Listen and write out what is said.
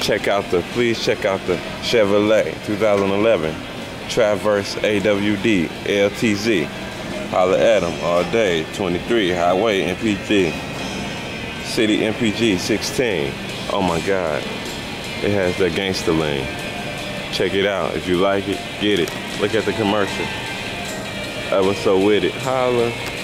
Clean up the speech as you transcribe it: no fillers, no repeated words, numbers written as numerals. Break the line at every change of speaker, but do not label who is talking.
Please check out the Chevrolet 2011 Traverse AWD LTZ. Holla at them all day. 23 Highway MPG. City MPG 16. Oh my God. It has that gangster lane. Check it out. If you like it, get it. Look at the commercial. I was so with it. Holla.